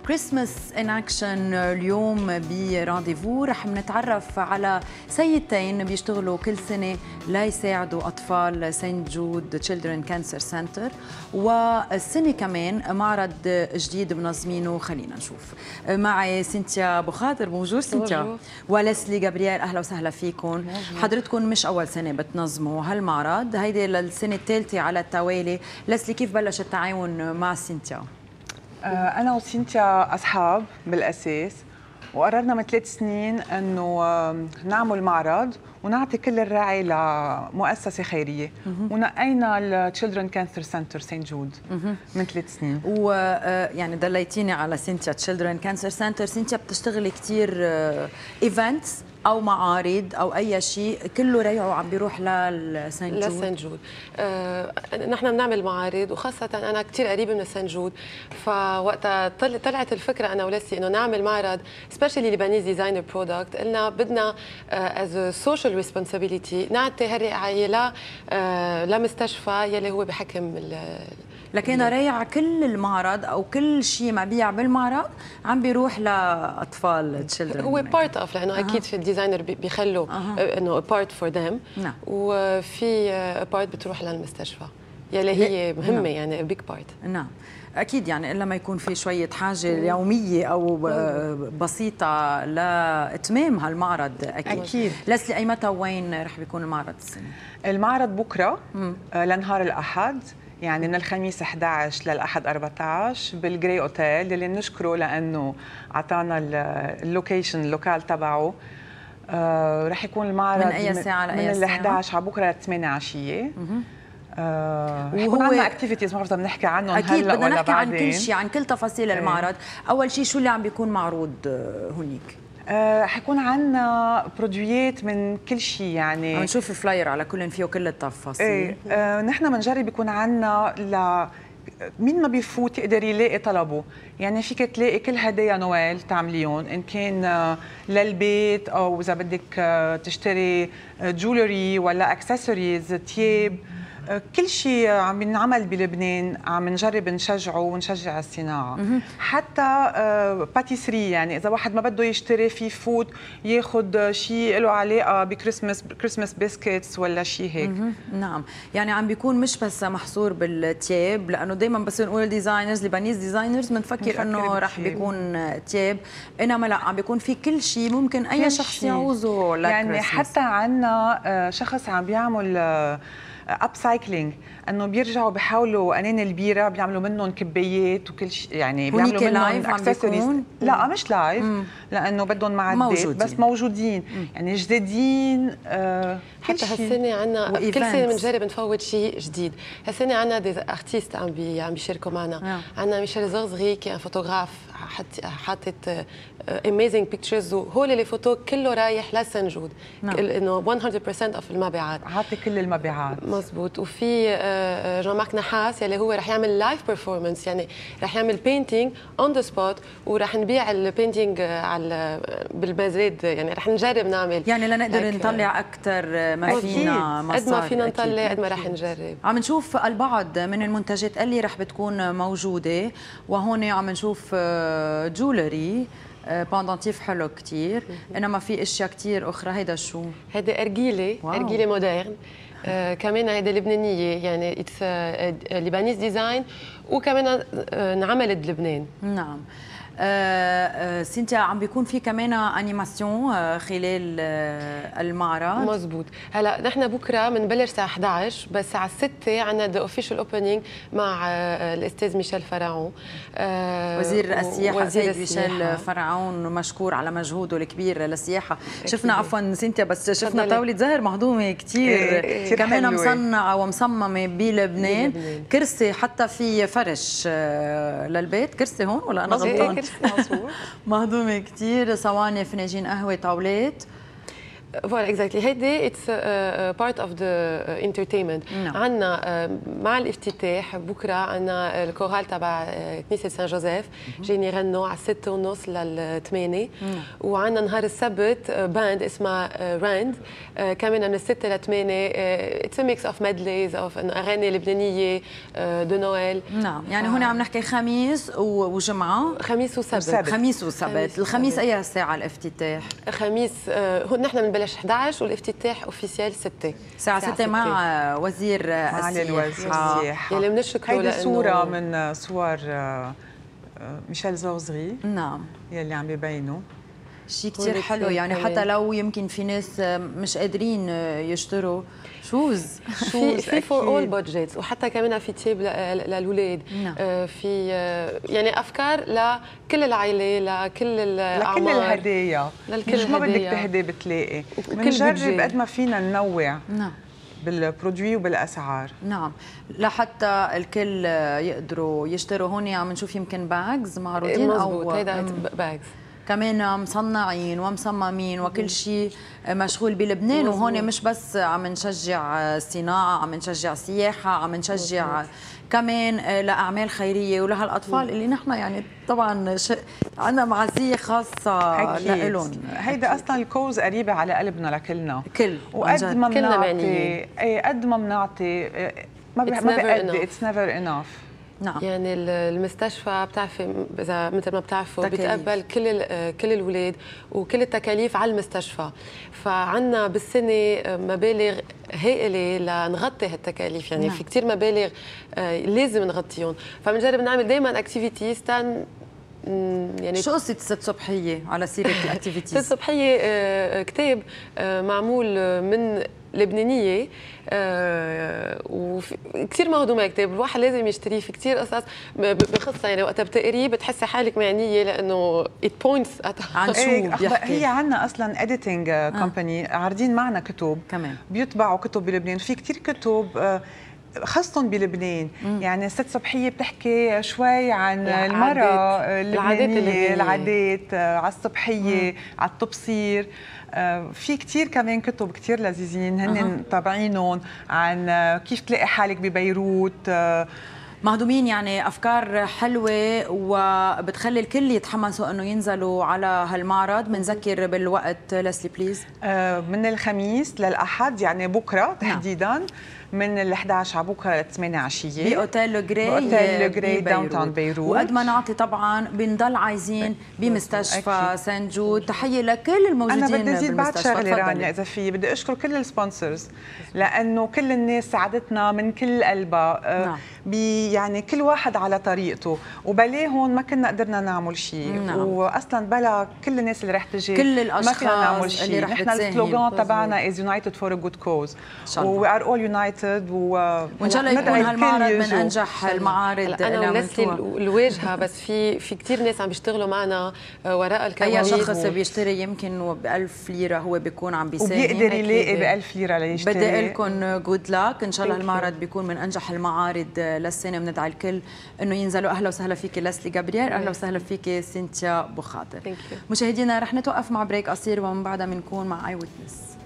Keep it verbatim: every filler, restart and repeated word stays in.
كريسماس ان اكشن اليوم برانديفو رح نتعرف على سيدتين بيشتغلوا كل سنه ليساعدوا اطفال سانت جود تشيلدرن كانسر سنتر، والسنه كمان معرض جديد منظمينه. خلينا نشوف. معي سينثيا ابو خاطر. بونجور سينثيا. ولسلي جابرييل، اهلا وسهلا فيكم. حضرتكم مش اول سنه بتنظموا هالمعرض، هيدي للسنه الثالثه على التوالي. لسلي، كيف بلش التعاون مع سينثيا؟ أنا وسينثيا أصحاب بالأساس، وقررنا من ثلاث سنين إنه نعمل معرض ونعطي كل الرعي لمؤسسة خيرية، ونقينا التشيلدرن كانسر سنتر سانت جود من ثلاث سنين. ويعني دليتيني على سينثيا تشيلدرن كانسر سنتر. سينثيا بتشتغلي كثير ايفنتس او معارض او اي شيء كله ريعه عم بيروح للسانت جود؟ للسانت جود. آه، نحن بنعمل معارض، وخاصه انا كثير قريبه من السانت جود، فوقتها طلعت الفكره انا ولسي انه نعمل معرض سبيشالي لبنيز ديزاينر برودكت. قلنا بدنا از سوشيال ريسبونسابيلتي نعطي هالرعايه ل آه لمستشفى يلي هو بحكم لكن ريع كل المعرض او كل شيء مبيع بالمعرض عم بيروح لاطفال تشيلدرن. هو بارت اوف، لانه أه. اكيد في الديزاينر بيخلوا أه. انه بارت فور ذيم، وفي بارت بتروح للمستشفى يلي هي مهمه. نعم. يعني بيج بارت. نعم اكيد، يعني الا ما يكون في شويه حاجه يوميه او بسيطه لاتمام هالمعرض. اكيد, أكيد. لسلي، اي متى وين رح بيكون المعرض السنه؟ المعرض بكره لنهار الاحد، يعني من الخميس أحد عشر للأحد أربعة عشر بالجري اوتيل، اللي بنشكره لانه اعطانا اللوكيشن اللوكال تبعه. آه رح يكون المعرض من اي ساعه لاي ساعه؟ من ال أحد عشر على بكره للثمانية عشيه. آه رح يكون عندنا اكتيفيتيز ما بعرف بدنا نحكي عنهم هلا ولا بعدين. اكيد بدنا نحكي عن كل شيء، عن كل تفاصيل ايه. المعرض اول شيء شو اللي عم بيكون معروض هونيك؟ آه حيكون عندنا برودويات من كل شيء، يعني عم نشوف فلاير على كل فيه كل التفاصيل. ايه آه نحن بنجرب يكون عندنا ل مين ما بيفوت يقدر يلاقي طلبه، يعني فيك تلاقي كل هدايا نويل تعمليهم، ان كان للبيت او اذا بدك تشتري جولري ولا اكسسوارز تياب، كل شيء عم ينعمل بلبنان عم نجرب نشجعه ونشجع الصناعه. حتى باتيسري، يعني اذا واحد ما بده يشتري فيه فوت ياخذ شيء له علاقه بكريسماس كريسماس بيسكيتس ولا شيء هيك. نعم، يعني عم بيكون مش بس محصور بالتياب، لانه دائما بس نقول ديزاينرز لبنيز ديزاينرز بنفكر انه رح بيكون تياب، انما لا، عم بيكون في كل شيء ممكن اي شخص يعوزه لكريسماس. يعني حتى عندنا شخص عم بيعمل اب سايكلينج، انه بيرجعوا بيحاولوا انين البيره بيعملوا منهم كبايات وكل شيء، يعني بيعملوا منهم اكسسوارز. لا مش لايف، لانه بدهم معدات، بس موجودين. مم. يعني جديدين. آه حتى هالسنه عندنا كل سنه بنجرب نفوت شيء جديد. هالسنه عندنا دي ارتيست عم بي عم بيشاركوا معنا. عندنا ميشيل زغزغي كان فوتوغراف حاطط اميزنج بيكتشرز، وهول اللي فوتو كله رايح لسان جود. انه مية بالمية اوف المبيعات، عاطي كل المبيعات. مزبوط. وفي جان مارك نحاس يلي هو رح يعمل لايف بيرفورمانس، يعني رح يعمل بينتينج اون ذا سبوت، ورح نبيع البينتينج على بالمزاد، يعني رح نجرب نعمل، يعني لنقدر نطلع اكثر ما فينا مصاري. قد ما فينا نطلع قد ما رح نجرب. عم نشوف البعض من المنتجات اللي رح بتكون موجوده، وهون عم نشوف جولري باندانتيف حلو كثير، انما في اشياء كثير اخرى. هيدا شو؟ هيدا ارجيله، ارجيله مودرن. آه كمان هيدا لبنانيه، يعني اتس لبنانيز ديزاين، وكمان آه انعملت بلبنان. نعم. آه آه سينثيا، عم بيكون في كمان انيماسيون آه خلال آه المعرض؟ مزبوط. هلا نحن بكره بنبلش الساعه أحد عشر، بس الساعه ستة عندنا ذا اوفيشال اوبننج مع آه الاستاذ ميشيل فرعون، آه وزير السياحه. وزير ميشيل فرعون مشكور على مجهوده الكبير للسياحه. شفنا عفوا سينثيا، بس شفنا طاوله زهر مهضومه كثير، إيه كمان حلوة. مصنعه ومصممه بلبنان. كرسي حتى في فرش آه للبيت، كرسي هون ولا انا غلطان؟ مهضومه كثير، صواني، فناجين قهوه، طاولات. فوالا اكزاكتلي هيدي اتس بارت اوف ذا انترتينمنت. عندنا مع الافتتاح بكره عندنا الكورال تبع كنيسه سان جوزيف جايين يغنوا على ستة ونص للثمانية، وعندنا نهار السبت باند اسمها راند كمان من الستة لثمانية. اتس ميكس اوف ميدليز اوف اغاني لبنانيه دو نويل. نعم يعني هون عم نحكي خميس وجمعه. خميس وسبت. خميس وسبت. الخميس اي ساعه الافتتاح؟ خميس هون نحن بنبلش إحدى عشر والافتتاح اوفيسيال ستة الساعة ستة مع وزير السياحة يلي بنشكره. هيدي صورة من صور ميشيل زوزغي. نعم يلي عم يبينوا شيء كثير حلو يعني حتى لو يمكن في ناس مش قادرين يشتروا شوز في في فور اول بادجيتس، وحتى كمان في تيب للاولاد. نعم. في يعني افكار لكل العائله لكل الاعمار لكل الهدايا. مش ما بدك تهدي بتلاقي. بنجرب قد ما فينا ننوع. نعم بالبرودوي وبالاسعار. نعم لحتى الكل يقدروا يشتروا. هون عم نشوف يمكن باجز معروضين او هيدا باجز كمان مصنعين ومصممين وكل شيء مشغول بلبنان. مزبوط. وهون مش بس عم نشجع صناعه، عم نشجع سياحه، عم نشجع مزبوط. كمان لاعمال خيريه ولهالاطفال اللي نحن يعني طبعا ش... عندنا معزيه خاصه لهم. هيدا اصلا الكوز قريبه على قلبنا لكلنا كل وقد ما بنعطي اي قد ما بنعطي ما بقدي اتس نيفر انف. نعم. يعني المستشفى بتعرفي اذا مثل ما بتعرفوا بتقبل كل كل الاولاد وكل التكاليف على المستشفى، فعنا بالسنه مبالغ هائله لنغطي هالتكاليف. يعني نعم. في كثير مبالغ لازم نغطيهم، فبنجرب نعمل دائما اكتيفيتيز تن يعني. شو قصة ست صبحية على سيرة الاكتيفيتيز؟ ست صبحية كتاب معمول من لبنانية وكثير مهضومة كتاب، الواحد لازم يشتريه. في كثير قصص بخصها يعني وقتها بتقريه بتحسي حالك معنية لأنه it points عن شو بيحكي. هي عنا أصلا editing company عارضين معنا كتب كمان بيطبعوا كتب بلبنان. في كثير كتب خاصة بلبنان. مم. يعني ست صبحية بتحكي شوي عن المرأة اللبنانية، العادات على الصبحية، على التبصير. في كتير كمان كتب كتير لذيذين هن أه. طابعينهم عن كيف تلاقي حالك ببيروت. مهضومين يعني افكار حلوه وبتخلي الكل يتحمسوا انه ينزلوا على هالمعرض. بنذكر بالوقت لسلي بليز. من الخميس للاحد يعني بكره تحديدا من ال إحدى عشر على بكره ل ثمانية عشيه باوتيل لو جراي باوتيل لو جراي داون تاون بيروت. وقد ما نعطي طبعا بنضل عايزين بمستشفى سان جود. تحيه لكل الموجودين بالمستشفى. انا بدي ازيد بعد شغله رانيا اذا في. بدي اشكر كل السبونسرز لانه كل الناس ساعدتنا من كل قلبها. نعم. يعني كل واحد على طريقته وبلاهم ما كنا قدرنا نعمل شيء. نعم. واصلا بلا كل الناس اللي رح تجي كل الاشخاص ما كنا نعمل شيء. نحن السلوغان تبعنا از يونايتد فور ا جود كوز وي ار اول يونايتد و... وان شاء الله يكون هالمعرض من انجح المعارض. انا ولسلي الواجهه بس في في كثير ناس عم بيشتغلوا معنا وراء الكواليس. اي شخص و... بيشتري يمكن ب ألف ليره هو بيكون عم بيساهم وبيقدر يلاقي ب ألف ليره ليشتري. بدي لكم جود لاك. ان شاء الله المعرض بيكون من انجح المعارض للسنه. بندعي الكل انه ينزلوا. اهلا وسهلا فيكي لسلي جابرييل. اهلا وسهلا فيكي سينثيا ابو خاطر. مشاهدينا رح نتوقف مع بريك قصير ومن بعدها بنكون مع اي ويتنس.